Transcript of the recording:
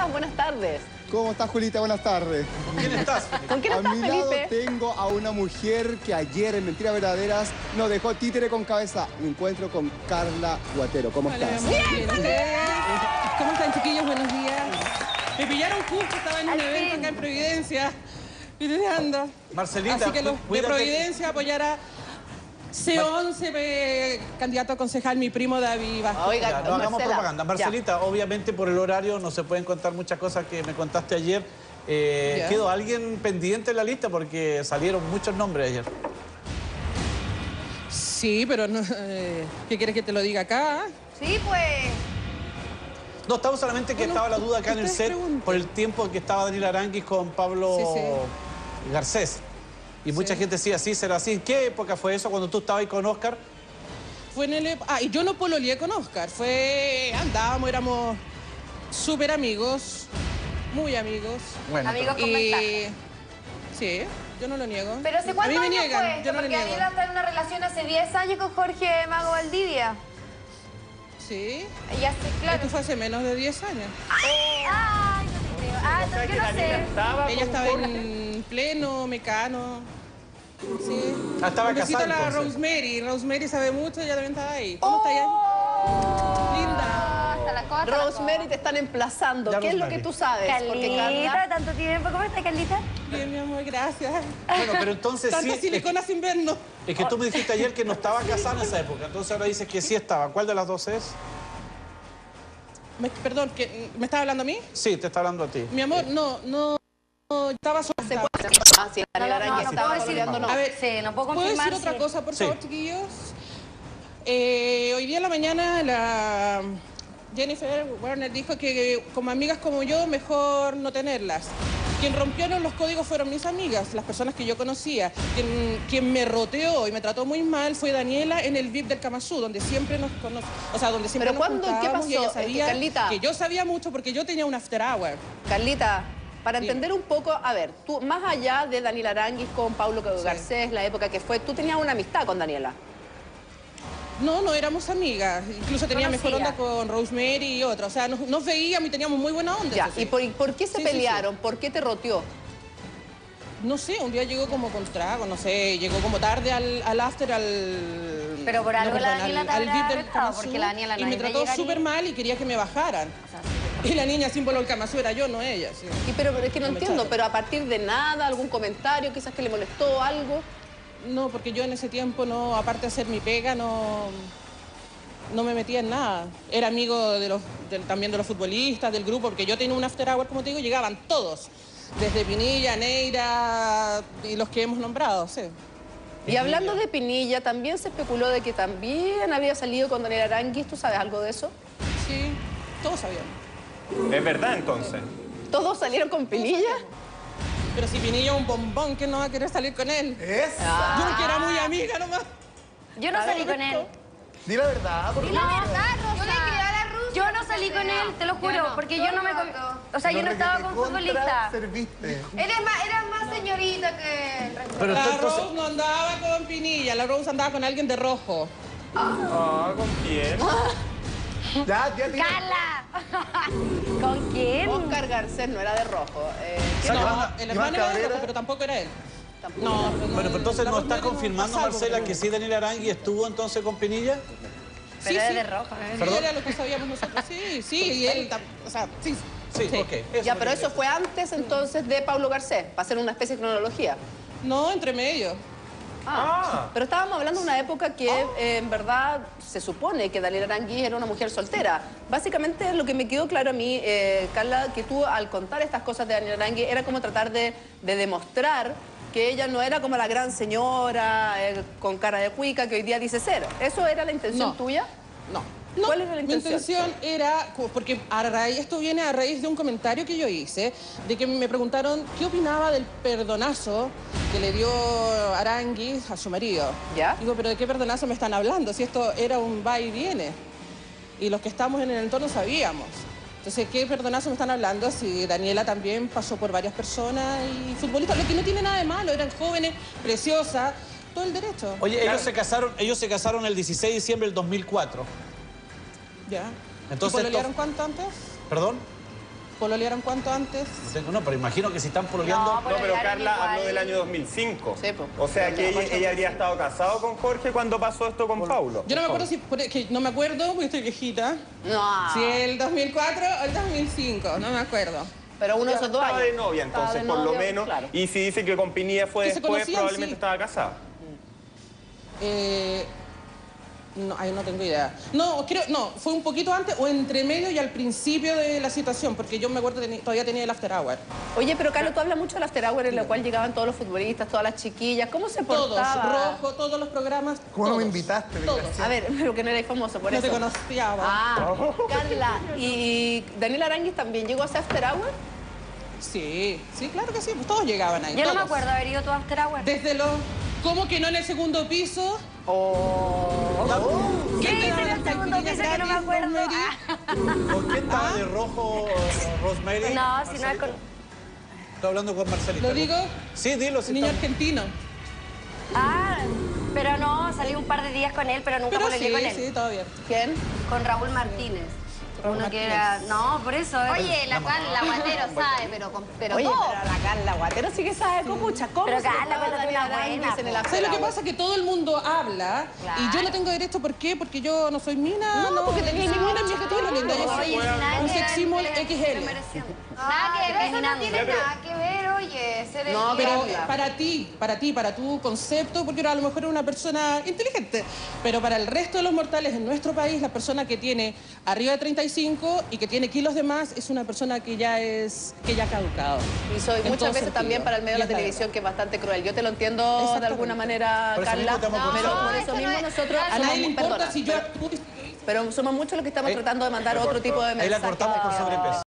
estás? Buenas tardes. ¿Cómo estás, Julita? Buenas tardes. ¿Con quién estás? ¿Con quién A estás, mi lado Felipe? tengo a una mujer que ayer en Mentiras Verdaderas nos dejó títere con cabeza. Me encuentro con Carla Guatero. ¿Cómo estás? Bien, ¿cómo están, chiquillos? Buenos días. Me pillaron justo, estaba en un evento acá en Providencia, videando. Marcelita, Así que los de cuídate. Providencia apoyar a C11, candidato a concejal, mi primo David Vázquez. Oiga, Ya, no hagamos Marcela, propaganda. Marcelita, obviamente por el horario no se pueden contar muchas cosas que me contaste ayer. Ya. ¿Quedó alguien pendiente en la lista? Porque salieron muchos nombres ayer. Sí, pero no, ¿qué quieres que te lo diga acá? Sí, pues. No, estamos solamente que Bueno, estaba la duda acá en el ustedes set pregunten. por el tiempo que estaba Daniel Aranguis con Pablo Sí. Garcés. Y mucha gente decía, sí, será así. ¿En qué época fue eso cuando tú estabas ahí con Oscar? Fue en el... y yo no pololeé con Oscar. Andábamos, éramos súper amigos, muy amigos. Bueno, Amigos con mensaje. Sí, yo no lo niego. Pero ¿hace A cuántos mí me años niegan, fue esto? yo no lo Porque niego. Daniela está en una relación hace 10 años con Jorge Mago Valdivia. Sí, Y hace, claro. esto fue hace menos de 10 años. Ay, no te creo. Ah, entonces yo no sé. Ella estaba en pleno, mecano. Sí. estaba Un besito casada a la entonces. Rosemary. Rosemary sabe mucho, ella también estaba ahí. ¿Cómo está ella? Linda. Hasta las cosas. hasta las Rosemary cosas. te están emplazando. Ya, ¿Qué es lo Rosemary. que tú sabes? Porque Carlita, Carla... tanto tiempo. ¿Cómo está, Carlita? Bien, mi amor, gracias. Bueno, pero entonces Tanta sí... silicona sin vernos. Es que tú me dijiste ayer que no estaba casada en esa época. Entonces ahora dices que sí estaba. ¿Cuál de las dos es? Perdón, ¿me estás hablando a mí? Sí, te está hablando a ti. Mi amor, no, estaba sola. Ah, sí, Daniela Aranguis no estaba puedo decir- pololeando, no. A ver, Sí, no puedo ¿puedo confirmar. decir otra si- cosa, por Sí. favor, chiquillos? Hoy día en la mañana la Jennifer Warner dijo que como amigas como yo, mejor no tenerlas. Quien rompieron los códigos fueron mis amigas, las personas que yo conocía. Quien me roteó y me trató muy mal fue Daniela en el VIP del Camasú, donde siempre nos conocimos. O sea, donde siempre ¿Pero nos cuándo? ¿Qué juntábamos y pasó? ella sabía Carlita. que yo sabía mucho porque yo tenía un after hour. Carlita, para Dime. entender un poco, a ver, tú, más allá de Daniela Aranguis con Pablo Garcés, la época que fue, tú tenías una amistad con Daniela. No éramos amigas. Incluso tenía mejor Conocía. onda con Rosemary y otra. O sea, nos veíamos y teníamos muy buena onda. Ya, eso sí. ¿y por qué se Sí, sí, pelearon? ¿Por qué te roteó? No sé, un día llegó como con trago, no sé, llegó como tarde al after, Pero por algo la perdón, Daniela te al habrá VIP del retado, Kama porque Su, la Daniela y no me es de trató llegar y- súper mal y quería que me bajaran. O sea, sí. Y la niña símbolo del Kama Su era yo, no ella. Sí. Pero es que no No me entiendo, echaron. pero a partir de nada, algún comentario quizás que le molestó algo. No, porque yo en ese tiempo, no, aparte de hacer mi pega, no me metía en nada. Era amigo también de los futbolistas, del grupo, porque yo tenía un after hour, como te digo, llegaban todos. Desde Pinilla, Neira y los que hemos nombrado, sí. Y hablando de Pinilla, también se especuló de que también había salido con Daniela Aranguis. ¿Tú sabes algo de eso? Sí, todos sabían. ¿Es verdad entonces? ¿Todos salieron con Pinilla? Pero si Pinilla es un bombón, ¿quién no va a querer salir con él? ¿Es? Yo que era muy amiga nomás. Yo no salí con él. Di la verdad, por Di la verdad, Rosa. Yo le creo a la Rusa. Yo no salí con él, te lo juro, porque yo no me... O sea, yo no estaba con futbolistas. Serviste. Eres más señorita que... Pero La entonces... Rose no andaba con Pinilla, la Rose andaba con alguien de rojo. Ah, ¿con quién? Ya, ¡Carla! ¿Con quién? Oscar Garcés no era de rojo. ¿Qué No, no? el hermano era de rojo, pero tampoco era él. No, Bueno, pero entonces la nos está Rosemary confirmando, pasa algo Marcela, con que él. sí Daniel Aranguis estuvo entonces con Pinilla. Sí, Pero es sí. de rojo. ¿Perdón? Era lo que sabíamos nosotros, sí, y él, o sea, sí. Sí, Sí. ok. Ya, pero eso fue antes entonces de Pablo Garcés, para hacer una especie de cronología. No, entre medio. Pero estábamos hablando de una época que en verdad se supone que Daniela Aranguis era una mujer soltera. Básicamente lo que me quedó claro a mí, Carla, que tú al contar estas cosas de Daniela Aranguis era como tratar de demostrar que ella no era como la gran señora con cara de cuica que hoy día dice ser. ¿Eso era la intención No. tuya? No. No, ¿Cuál era la intención? Mi intención era, porque esto viene a raíz de un comentario que yo hice, de que me preguntaron qué opinaba del perdonazo que le dio Aranguis a su marido. ¿Ya? Digo, pero ¿de qué perdonazo me están hablando? Si esto era un va y viene. Y los que estamos en el entorno sabíamos. Entonces, ¿qué perdonazo me están hablando? Si Daniela también pasó por varias personas y futbolistas, lo que no tiene nada de malo, eran jóvenes, preciosas, todo el derecho. Oye, ellos se casaron el 16 de diciembre del 2004. Ya. Entonces, ¿Y pololearon cuánto antes? ¿Perdón? ¿Pololearon cuánto antes? No, pero imagino que si están pololeando... No, No, pero Pololearon Carla igual. habló del año 2005. Sí, po. O sea que ella habría estado casado con Jorge cuando pasó esto con Paulo. Yo no me acuerdo si... que no me acuerdo porque estoy viejita. No. Si el 2004 o el 2005, no me acuerdo. Pero uno de esos 2 años. Estaba de novia entonces, Estaba de por lo novia, menos. claro. Y si dice que con Pinilla fue Que se después, conocían, probablemente sí. estaba casada. No, ahí no tengo idea. No, creo, no, fue un poquito antes o entre medio y al principio de la situación, porque yo me acuerdo que todavía tenía el after hour. Oye, pero Carlos, tú hablas mucho del after hour en el cual llegaban todos los futbolistas, todas las chiquillas. ¿Cómo se portaba? Todos, rojo, todos los programas. ¿Cómo no me todos, invitaste, Todos. desgraciado? A ver, pero que no eres famoso por No eso. te conocía. Ah, Carla, ¿y Daniel Aranguis también llegó a ese after hour? Sí, sí, claro que sí, pues todos llegaban ahí. Yo no me todos. acuerdo haber ido a tu after hour. Desde los... ¿Cómo que no en el segundo piso? ¿Qué ¿Quién te hice daba en las el segundo caipirinhas piso que no me gratis, acuerdo? Rosemary? ¿Con quién estaba de rojo, Rosemary? No, si no es con... Estoy hablando con Marcelita. ¿Lo digo? Sí, dilo. Si Niño está- argentino. Ah, pero no, salí un par de días con él, pero nunca Pero pololeé sí, con él. sí, todo bien. ¿Quién? Con Raúl Martínez. Uno que era... No, por eso. Oye, la Carla Guatero sabe, pero Oye, todo. pero la Carla Guatero sí que sabe copucha. ¿Cómo Pero se Carla, portaba cuéntate Daniel una Aranguis buena, en el po. after ¿Sabes lo que hour? pasa? Que todo el mundo habla y yo no tengo derecho. ¿Por qué? Porque yo no soy mina. No, porque tenés ninguna ningún en mi estilo, linda. Yo soy Oye, nada un que sex symbol ver, XL. Nada que ver, eso no terminando. tiene nada que ver, oye. Ser No, el- Pero Carla. para tu concepto, porque a lo mejor eres una persona inteligente, pero para el resto de los mortales en nuestro país, la persona que tiene arriba de 35 y que tiene kilos de más es una persona que ya ha caducado. Y soy En muchas todo veces sentido. también para el medio de Y la es la televisión, verdad. que es bastante cruel. Yo te lo entiendo de Exactamente. alguna manera, Por eso Carla, mismo te vamos a pero acusar. por No, eso eso mismo no es- nosotros... A nadie le importa perdona, si yo pero somos muchos los que estamos tratando de mandar otro tipo de mensajes. Ahí la cortamos por sobrepeso.